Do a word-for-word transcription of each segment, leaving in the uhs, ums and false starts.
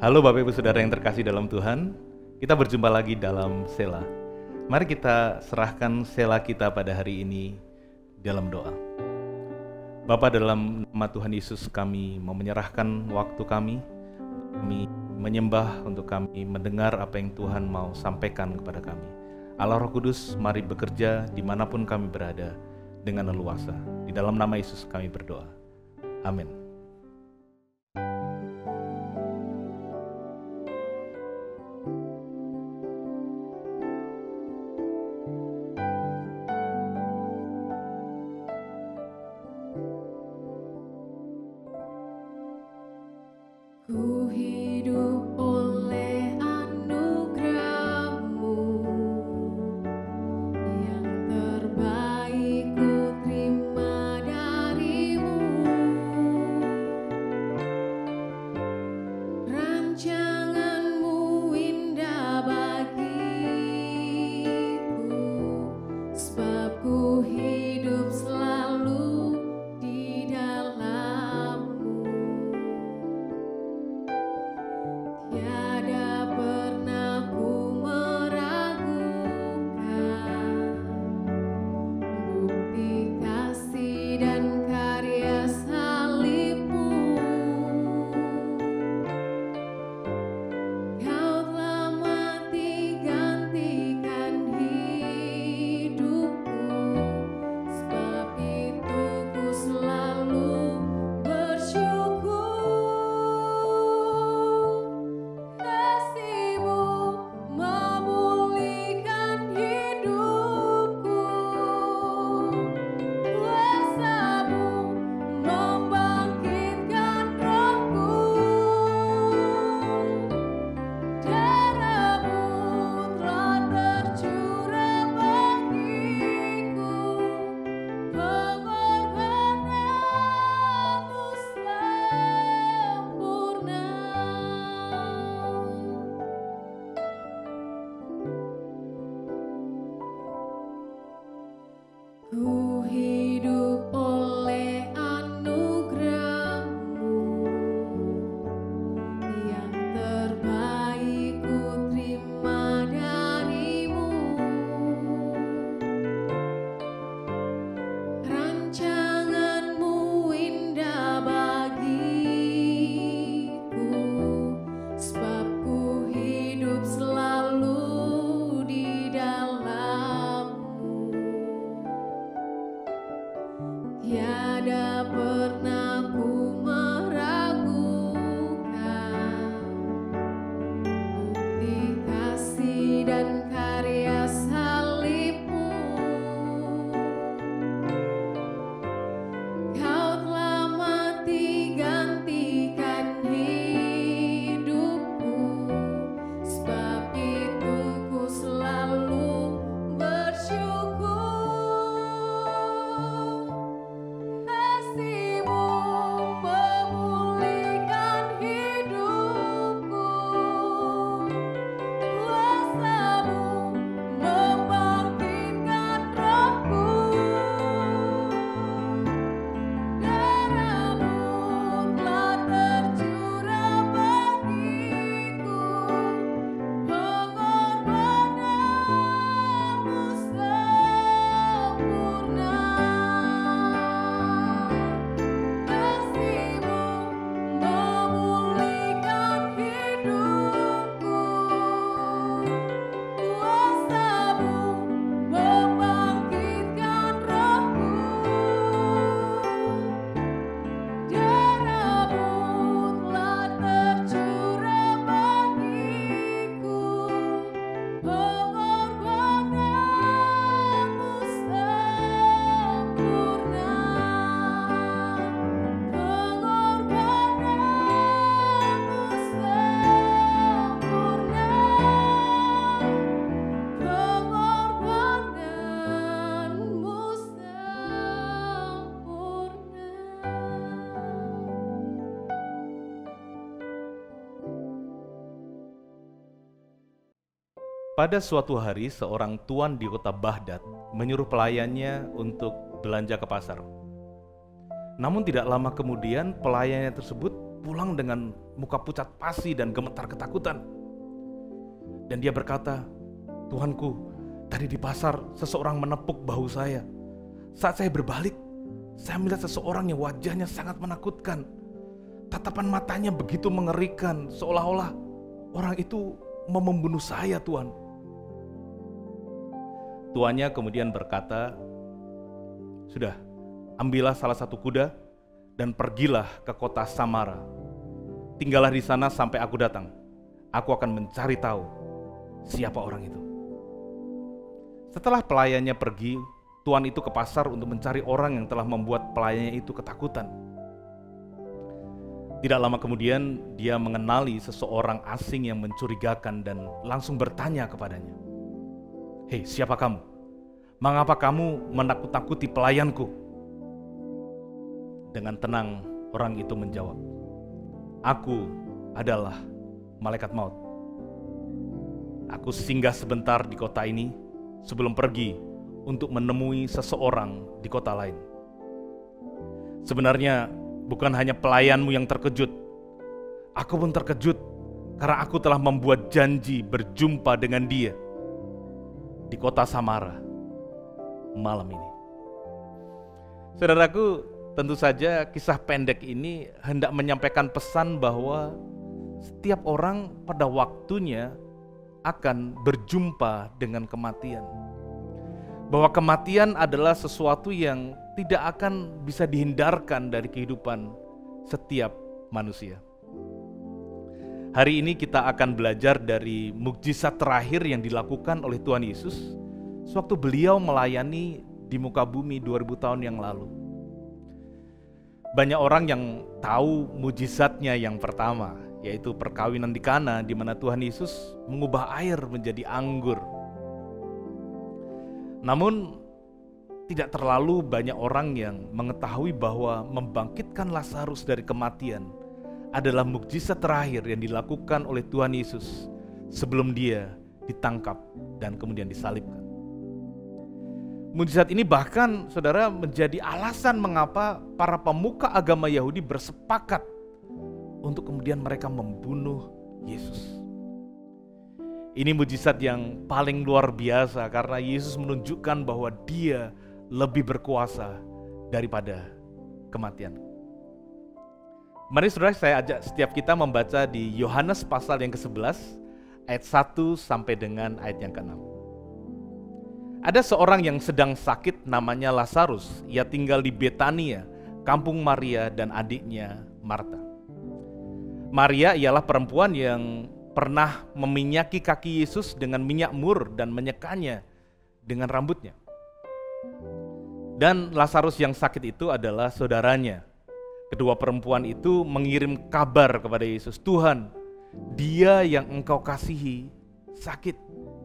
Halo Bapak Ibu Saudara yang terkasih dalam Tuhan, kita berjumpa lagi dalam Sela. Mari kita serahkan Sela kita pada hari ini dalam doa. Bapa, dalam nama Tuhan Yesus kami mau menyerahkan waktu kami, kami menyembah untuk kami mendengar apa yang Tuhan mau sampaikan kepada kami. Allah Roh Kudus, mari bekerja dimanapun kami berada dengan leluasa. Di dalam nama Yesus kami berdoa. Amin. Ku hidup oleh anugerah-Mu, yang terbaik ku terima dari-Mu. Rancangan-Mu indah bagiku, sebab ku hidup selalu di dalam-Mu. Tiada pernah ku meragukan bukti kasih dan karya salib-Mu. Kau telah mati gantikan hidupku, sebab itu ku selalu bersyukur. Kasih-Mu memulihkan hidupku, kuasa-Mu membangkitkan rohku, darah-Mu telah tercurah bagiku, pengorbanan-Mu sempurna. Ku hidup oleh anugerah-Mu, yang terbaik ku terima dari-Mu. Rancangan-Mu indah bagiku, sebab ku hidup selalu di dalam-Mu. Tiada pernah ku meragukan bukti kasih dan karya salib-Mu. Kau telah mati gantikan hidupku, sebab itu ku selalu bersyukur. Kasih-Mu memulihkan hidupku, kuasa-Mu membangkitkan rohku, darah-Mu telah tercurah bagiku, pengorbanan-Mu sempurna. Kasih-Mu memulihkan hidupku, kuasa-Mu membangkitkan rohku, darah-Mu telah tercurah bagiku, pengorbanan-Mu sempurna. Pengorbanan-Mu sempurna. Pengorbanan-Mu sempurna. Pada suatu hari, seorang tuan di kota Baghdad menyuruh pelayannya untuk belanja ke pasar. Namun tidak lama kemudian pelayannya tersebut pulang dengan muka pucat pasi dan gemetar ketakutan. Dan dia berkata, "Tuhanku, tadi di pasar seseorang menepuk bahu saya. Saat saya berbalik, saya melihat seseorang yang wajahnya sangat menakutkan. Tatapan matanya begitu mengerikan, seolah-olah orang itu mau membunuh saya, Tuhan." Tuannya kemudian berkata, "Sudah, ambillah salah satu kuda dan pergilah ke kota Samara. Tinggallah di sana sampai aku datang. Aku akan mencari tahu siapa orang itu." Setelah pelayannya pergi, tuan itu ke pasar untuk mencari orang yang telah membuat pelayannya itu ketakutan. Tidak lama kemudian, dia mengenali seseorang asing yang mencurigakan dan langsung bertanya kepadanya, "Hei, siapa kamu? Mengapa kamu menakut-nakuti pelayanku?" Dengan tenang, orang itu menjawab, "Aku adalah malaikat maut. Aku singgah sebentar di kota ini sebelum pergi untuk menemui seseorang di kota lain. Sebenarnya bukan hanya pelayanmu yang terkejut, aku pun terkejut karena aku telah membuat janji berjumpa dengan dia di kota Samara malam ini." Saudaraku, tentu saja kisah pendek ini hendak menyampaikan pesan bahwa setiap orang pada waktunya akan berjumpa dengan kematian. Bahwa kematian adalah sesuatu yang tidak akan bisa dihindarkan dari kehidupan setiap manusia. Hari ini kita akan belajar dari mukjizat terakhir yang dilakukan oleh Tuhan Yesus sewaktu beliau melayani di muka bumi dua ribu tahun yang lalu. Banyak orang yang tahu mukjizatnya yang pertama, yaitu perkawinan di Kana, di mana Tuhan Yesus mengubah air menjadi anggur. Namun, tidak terlalu banyak orang yang mengetahui bahwa membangkitkan Lazarus dari kematian adalah mukjizat terakhir yang dilakukan oleh Tuhan Yesus sebelum dia ditangkap dan kemudian disalibkan. Mukjizat ini bahkan, saudara, menjadi alasan mengapa para pemuka agama Yahudi bersepakat untuk kemudian mereka membunuh Yesus. Ini mukjizat yang paling luar biasa karena Yesus menunjukkan bahwa dia lebih berkuasa daripada kematian. Mari saudara, saya ajak setiap kita membaca di Yohanes pasal yang kesebelas ayat satu sampai dengan ayat yang keenam. Ada seorang yang sedang sakit namanya Lazarus. Ia tinggal di Betania, kampung Maria dan adiknya Marta. Maria ialah perempuan yang pernah meminyaki kaki Yesus dengan minyak mur dan menyekanya dengan rambutnya. Dan Lazarus yang sakit itu adalah saudaranya. Kedua perempuan itu mengirim kabar kepada Yesus, "Tuhan, dia yang engkau kasihi sakit."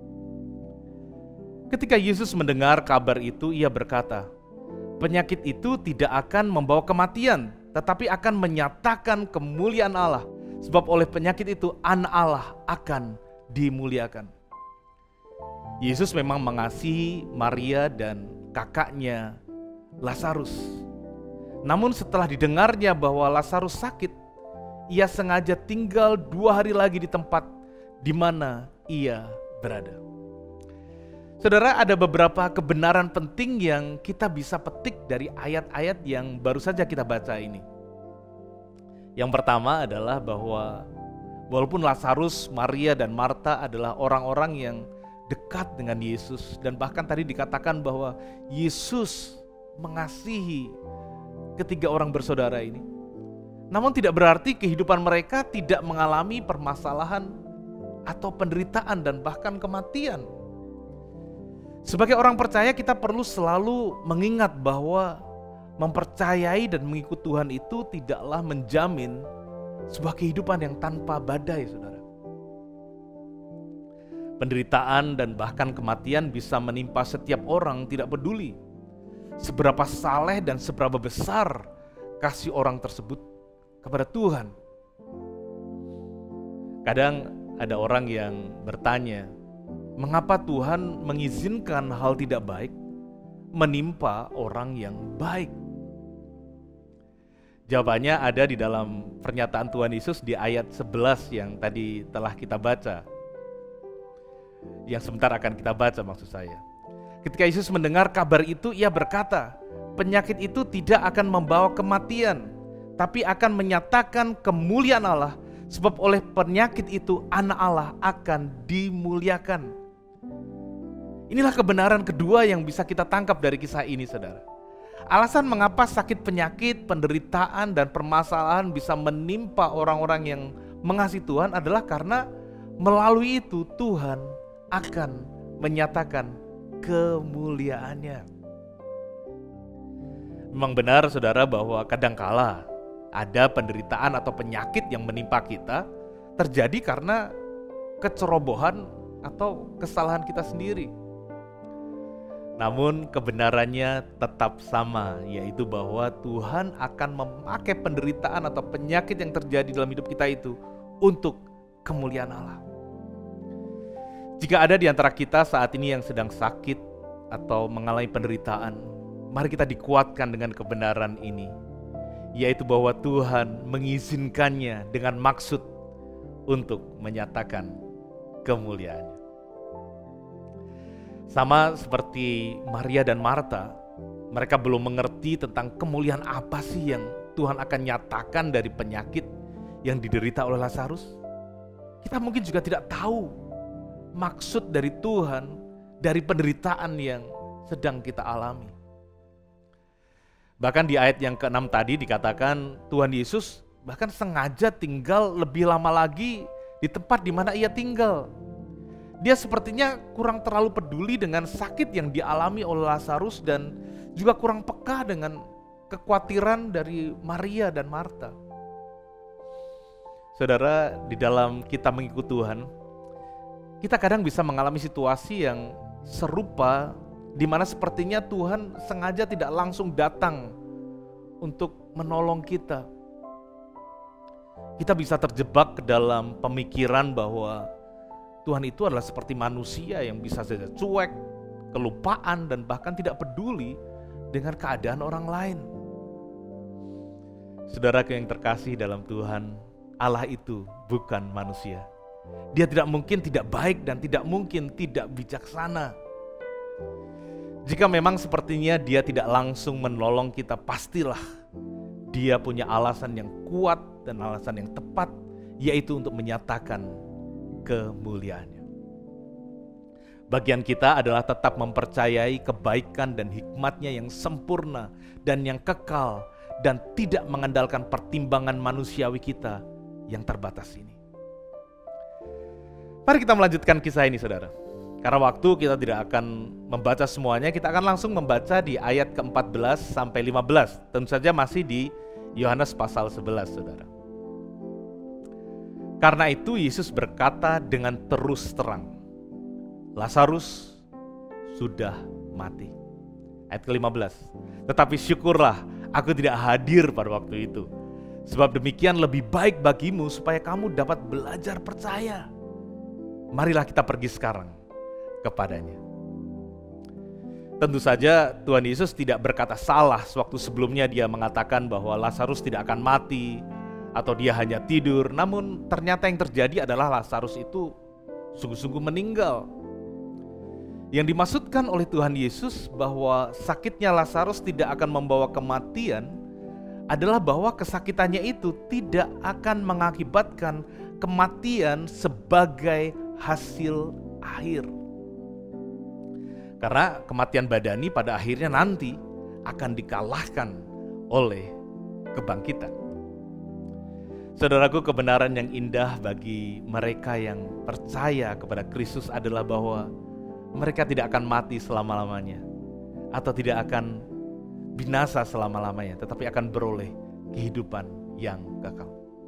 Ketika Yesus mendengar kabar itu, ia berkata, "Penyakit itu tidak akan membawa kematian, tetapi akan menyatakan kemuliaan Allah. Sebab oleh penyakit itu anak Allah akan dimuliakan." Yesus memang mengasihi Maria dan kakaknya Lazarus. Namun setelah didengarnya bahwa Lazarus sakit, ia sengaja tinggal dua hari lagi di tempat di mana ia berada. Saudara, ada beberapa kebenaran penting yang kita bisa petik dari ayat-ayat yang baru saja kita baca ini. Yang pertama adalah bahwa walaupun Lazarus, Maria, dan Marta adalah orang-orang yang dekat dengan Yesus, dan bahkan tadi dikatakan bahwa Yesus mengasihi ketiga orang bersaudara ini, namun tidak berarti kehidupan mereka tidak mengalami permasalahan atau penderitaan dan bahkan kematian. Sebagai orang percaya, kita perlu selalu mengingat bahwa mempercayai dan mengikut Tuhan itu tidaklah menjamin sebuah kehidupan yang tanpa badai, saudara. Penderitaan dan bahkan kematian bisa menimpa setiap orang, tidak peduli seberapa saleh dan seberapa besar kasih orang tersebut kepada Tuhan. Kadang ada orang yang bertanya, mengapa Tuhan mengizinkan hal tidak baik menimpa orang yang baik? Jawabannya ada di dalam pernyataan Tuhan Yesus di ayat sebelas yang tadi telah kita baca. Yang sebentar akan kita baca maksud saya. Ketika Yesus mendengar kabar itu, ia berkata, penyakit itu tidak akan membawa kematian, tapi akan menyatakan kemuliaan Allah, sebab oleh penyakit itu anak Allah akan dimuliakan. Inilah kebenaran kedua yang bisa kita tangkap dari kisah ini, saudara. Alasan mengapa sakit penyakit, penderitaan, dan permasalahan bisa menimpa orang-orang yang mengasihi Tuhan adalah karena melalui itu Tuhan akan menyatakan kemuliaannya. Memang benar, saudara, bahwa kadangkala ada penderitaan atau penyakit yang menimpa kita terjadi karena kecerobohan atau kesalahan kita sendiri. Namun kebenarannya tetap sama, yaitu bahwa Tuhan akan memakai penderitaan atau penyakit yang terjadi dalam hidup kita itu untuk kemuliaan Allah. Jika ada di antara kita saat ini yang sedang sakit atau mengalami penderitaan, mari kita dikuatkan dengan kebenaran ini, yaitu bahwa Tuhan mengizinkannya dengan maksud untuk menyatakan kemuliaannya. Sama seperti Maria dan Marta, mereka belum mengerti tentang kemuliaan apa sih yang Tuhan akan nyatakan dari penyakit yang diderita oleh Lazarus. Kita mungkin juga tidak tahu maksud dari Tuhan dari penderitaan yang sedang kita alami. Bahkan di ayat yang keenam tadi dikatakan Tuhan Yesus bahkan sengaja tinggal lebih lama lagi di tempat di mana ia tinggal. Dia sepertinya kurang terlalu peduli dengan sakit yang dialami oleh Lazarus dan juga kurang peka dengan kekhawatiran dari Maria dan Marta. Saudara, di dalam kita mengikut Tuhan, kita kadang bisa mengalami situasi yang serupa di mana sepertinya Tuhan sengaja tidak langsung datang untuk menolong kita. Kita bisa terjebak ke dalam pemikiran bahwa Tuhan itu adalah seperti manusia yang bisa saja cuek, kelupaan, dan bahkan tidak peduli dengan keadaan orang lain. Saudaraku yang terkasih dalam Tuhan, Allah itu bukan manusia. Dia tidak mungkin tidak baik dan tidak mungkin tidak bijaksana. Jika memang sepertinya dia tidak langsung menolong kita, pastilah dia punya alasan yang kuat dan alasan yang tepat, yaitu untuk menyatakan kemuliaannya. Bagian kita adalah tetap mempercayai kebaikan dan hikmatnya yang sempurna dan yang kekal dan tidak mengandalkan pertimbangan manusiawi kita yang terbatas ini. Mari kita melanjutkan kisah ini, saudara. Karena waktu kita tidak akan membaca semuanya, kita akan langsung membaca di ayat ke empat belas sampai lima belas. Tentu saja masih di Yohanes pasal sebelas, saudara. Karena itu Yesus berkata dengan terus terang, Lazarus sudah mati. Ayat ke lima belas. Tetapi syukurlah aku tidak hadir pada waktu itu, sebab demikian lebih baik bagimu supaya kamu dapat belajar percaya. Marilah kita pergi sekarang kepadanya. Tentu saja Tuhan Yesus tidak berkata salah sewaktu sebelumnya dia mengatakan bahwa Lazarus tidak akan mati atau dia hanya tidur. Namun ternyata yang terjadi adalah Lazarus itu sungguh-sungguh meninggal. Yang dimaksudkan oleh Tuhan Yesus bahwa sakitnya Lazarus tidak akan membawa kematian adalah bahwa kesakitannya itu tidak akan mengakibatkan kematian sebagai hasil akhir. Karena kematian badani pada akhirnya nanti akan dikalahkan oleh kebangkitan. Saudaraku, kebenaran yang indah bagi mereka yang percaya kepada Kristus adalah bahwa mereka tidak akan mati selama-lamanya atau tidak akan binasa selama-lamanya, tetapi akan beroleh kehidupan yang kekal.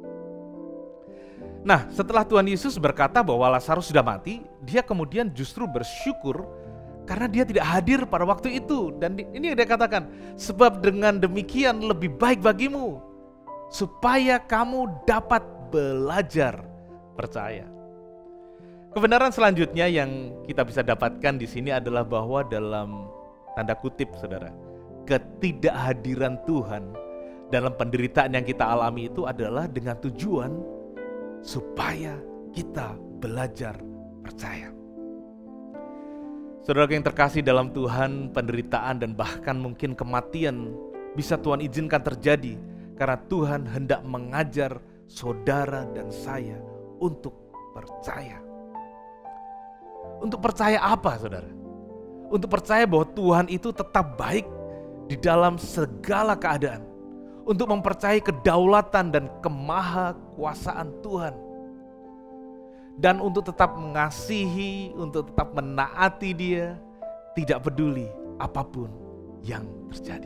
Nah, setelah Tuhan Yesus berkata bahwa Lazarus sudah mati, dia kemudian justru bersyukur karena dia tidak hadir pada waktu itu. Dan ini dia katakan, sebab dengan demikian lebih baik bagimu supaya kamu dapat belajar percaya. Kebenaran selanjutnya yang kita bisa dapatkan di sini adalah bahwa dalam tanda kutip, saudara, ketidakhadiran Tuhan dalam penderitaan yang kita alami itu adalah dengan tujuan supaya kita belajar percaya. Saudara yang terkasih dalam Tuhan, penderitaan dan bahkan mungkin kematian bisa Tuhan izinkan terjadi karena Tuhan hendak mengajar saudara dan saya untuk percaya. Untuk percaya apa, saudara? Untuk percaya bahwa Tuhan itu tetap baik di dalam segala keadaan. Untuk mempercayai kedaulatan dan kemahakuasaan Tuhan. Dan untuk tetap mengasihi, untuk tetap menaati Dia, tidak peduli apapun yang terjadi.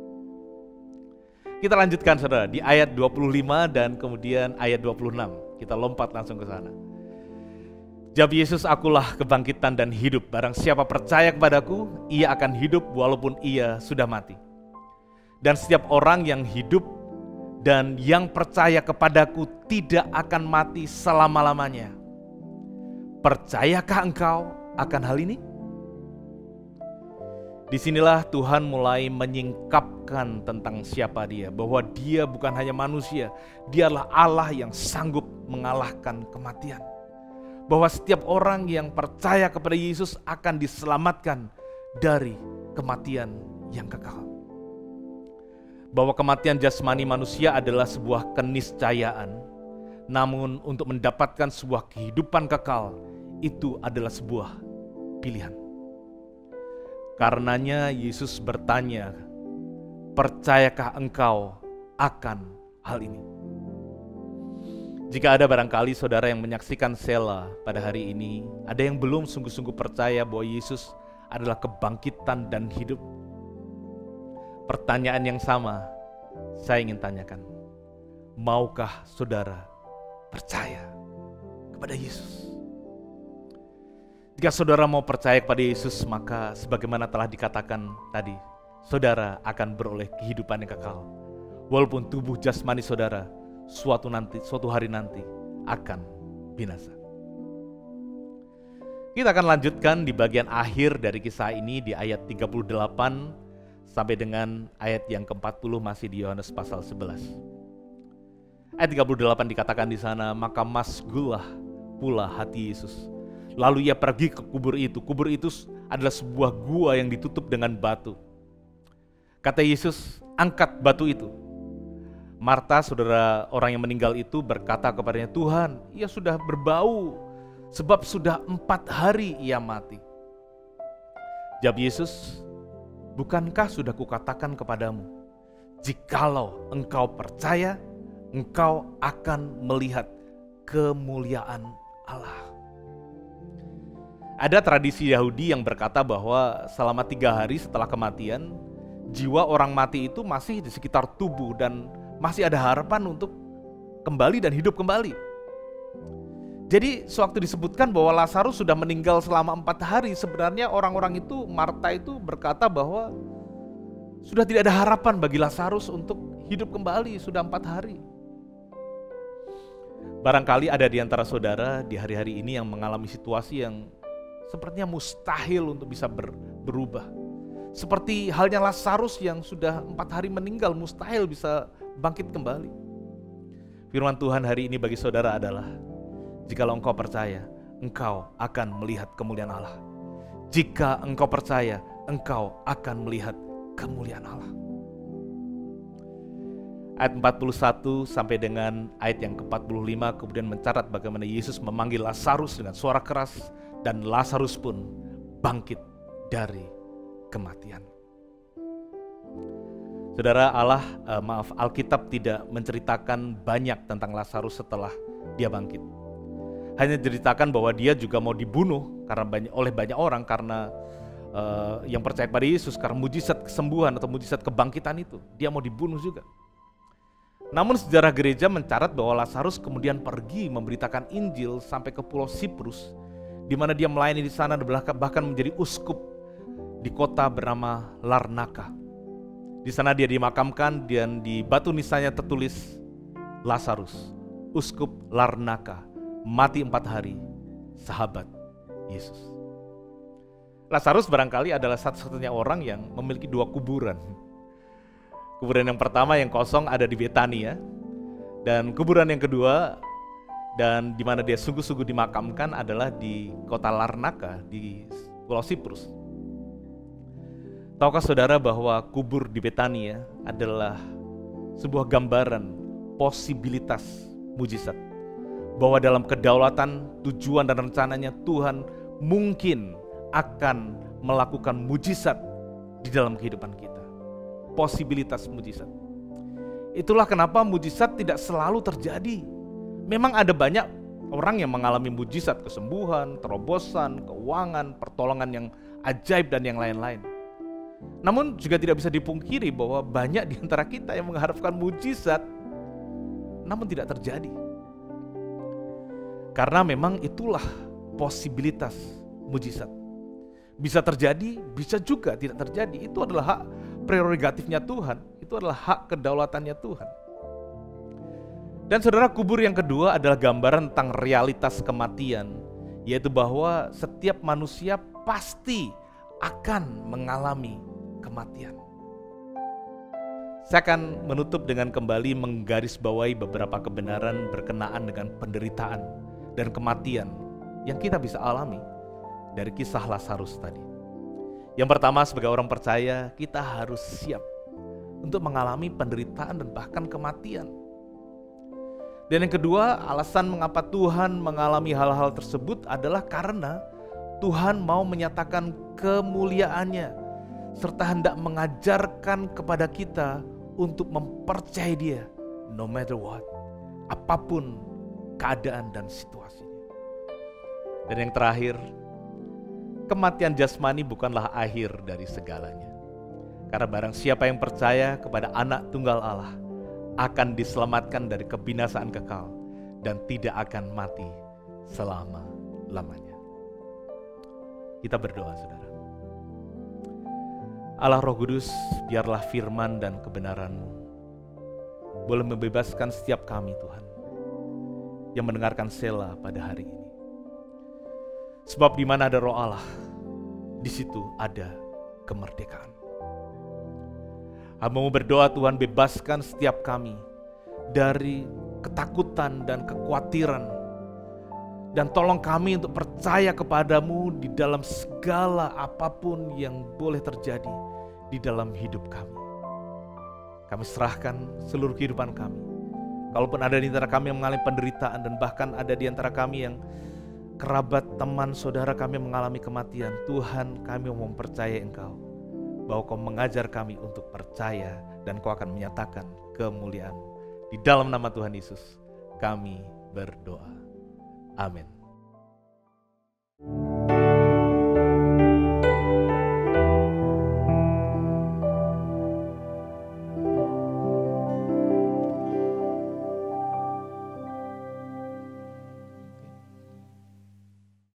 Kita lanjutkan, saudara, di ayat dua puluh lima dan kemudian ayat dua puluh enam. Kita lompat langsung ke sana. Jawab Yesus, akulah kebangkitan dan hidup. Barang siapa percaya kepadaku, ia akan hidup walaupun ia sudah mati. Dan setiap orang yang hidup dan yang percaya kepadaku tidak akan mati selama-lamanya. Percayakah engkau akan hal ini? Disinilah Tuhan mulai menyingkapkan tentang siapa Dia, bahwa Dia bukan hanya manusia, Dialah Allah yang sanggup mengalahkan kematian. Bahwa setiap orang yang percaya kepada Yesus akan diselamatkan dari kematian yang kekal. Bahwa kematian jasmani manusia adalah sebuah keniscayaan, namun untuk mendapatkan sebuah kehidupan kekal, itu adalah sebuah pilihan. Karenanya Yesus bertanya, percayakah engkau akan hal ini? Jika ada barangkali saudara yang menyaksikan Sela pada hari ini, ada yang belum sungguh-sungguh percaya bahwa Yesus adalah kebangkitan dan hidup. Pertanyaan yang sama saya ingin tanyakan. Maukah saudara percaya kepada Yesus? Jika saudara mau percaya kepada Yesus, maka sebagaimana telah dikatakan tadi, saudara akan beroleh kehidupan yang kekal. Walaupun tubuh jasmani saudara suatu nanti, suatu hari nanti akan binasa. Kita akan lanjutkan di bagian akhir dari kisah ini di ayat tiga puluh delapan sampai dengan ayat yang keempat puluh masih di Yohanes pasal sebelas. Ayat tiga puluh delapan dikatakan di sana, maka masgulah pula hati Yesus. Lalu ia pergi ke kubur itu. Kubur itu adalah sebuah gua yang ditutup dengan batu. Kata Yesus, angkat batu itu. Marta, saudara orang yang meninggal itu, berkata kepadanya, Tuhan, ia sudah berbau, sebab sudah empat hari ia mati. Jawab Yesus, bukankah sudah kukatakan kepadamu, jikalau engkau percaya, engkau akan melihat kemuliaan Allah. Ada tradisi Yahudi yang berkata bahwa selama tiga hari setelah kematian, jiwa orang mati itu masih di sekitar tubuh dan masih ada harapan untuk kembali dan hidup kembali. Jadi sewaktu disebutkan bahwa Lazarus sudah meninggal selama empat hari, sebenarnya orang-orang itu, Marta itu berkata bahwa sudah tidak ada harapan bagi Lazarus untuk hidup kembali, sudah empat hari. Barangkali ada di antara saudara di hari-hari ini yang mengalami situasi yang sepertinya mustahil untuk bisa ber, berubah. Seperti halnya Lazarus yang sudah empat hari meninggal, mustahil bisa bangkit kembali. Firman Tuhan hari ini bagi saudara adalah, jikalau engkau percaya, engkau akan melihat kemuliaan Allah. Jika engkau percaya, engkau akan melihat kemuliaan Allah. Ayat empat puluh satu sampai dengan ayat yang ke empat puluh lima kemudian mencatat bagaimana Yesus memanggil Lazarus dengan suara keras, dan Lazarus pun bangkit dari kematian. Saudara, Allah, uh, maaf, Alkitab tidak menceritakan banyak tentang Lazarus setelah dia bangkit. Hanya diceritakan bahwa dia juga mau dibunuh karena banyak, oleh banyak orang karena uh, yang percaya pada Yesus, karena mujizat kesembuhan atau mujizat kebangkitan itu. Dia mau dibunuh juga. Namun sejarah gereja mencatat bahwa Lazarus kemudian pergi memberitakan Injil sampai ke pulau Siprus, di mana dia melayani di sana, bahkan menjadi uskup di kota bernama Larnaka. Di sana dia dimakamkan dan di batu nisannya tertulis Lazarus, uskup Larnaka, mati empat hari, sahabat Yesus. Lazarus barangkali adalah satu-satunya orang yang memiliki dua kuburan. Kuburan yang pertama yang kosong ada di Betania, dan kuburan yang kedua dan di mana dia sungguh-sungguh dimakamkan adalah di kota Larnaca di Pulau Siprus. Tahukah saudara bahwa kubur di Betania adalah sebuah gambaran posibilitas mujizat, bahwa dalam kedaulatan, tujuan dan rencananya Tuhan mungkin akan melakukan mujizat di dalam kehidupan kita. Posibilitas mujizat. Itulah kenapa mujizat tidak selalu terjadi. Memang ada banyak orang yang mengalami mujizat, kesembuhan, terobosan, keuangan, pertolongan yang ajaib dan yang lain-lain. Namun juga tidak bisa dipungkiri bahwa banyak di antara kita yang mengharapkan mujizat namun tidak terjadi. Karena memang itulah posibilitas mujizat. Bisa terjadi, bisa juga tidak terjadi. Itu adalah hak prerogatifnya Tuhan. Itu adalah hak kedaulatannya Tuhan. Dan saudara, kubur yang kedua adalah gambaran tentang realitas kematian, yaitu bahwa setiap manusia pasti akan mengalami kematian. Saya akan menutup dengan kembali menggarisbawahi beberapa kebenaran berkenaan dengan penderitaan dan kematian yang kita bisa alami dari kisah Lazarus tadi. Yang pertama, sebagai orang percaya, kita harus siap untuk mengalami penderitaan dan bahkan kematian. Dan yang kedua, alasan mengapa Tuhan mengalami hal-hal tersebut adalah karena Tuhan mau menyatakan kemuliaannya serta hendak mengajarkan kepada kita untuk mempercayai Dia no matter what, apapun keadaan dan situasinya. Dan yang terakhir, kematian jasmani bukanlah akhir dari segalanya. Karena barang siapa yang percaya kepada Anak Tunggal Allah akan diselamatkan dari kebinasaan kekal dan tidak akan mati selama-lamanya. Kita berdoa, saudara. Allah Roh Kudus, biarlah firman dan kebenaran-Mu boleh membebaskan setiap kami, Tuhan, yang mendengarkan Sela pada hari ini. Sebab di mana ada Roh Allah, di situ ada kemerdekaan. Hamba-Mu berdoa, Tuhan, bebaskan setiap kami dari ketakutan dan kekhawatiran, dan tolong kami untuk percaya kepadamu di dalam segala apapun yang boleh terjadi di dalam hidup kami. Kami serahkan seluruh kehidupan kami. Kalaupun ada di antara kami yang mengalami penderitaan, dan bahkan ada di antara kami yang kerabat, teman, saudara kami mengalami kematian, Tuhan, kami mau mempercayai Engkau, bahwa Kau mengajar kami untuk percaya dan Kau akan menyatakan kemuliaan. Di dalam nama Tuhan Yesus kami berdoa. Amin.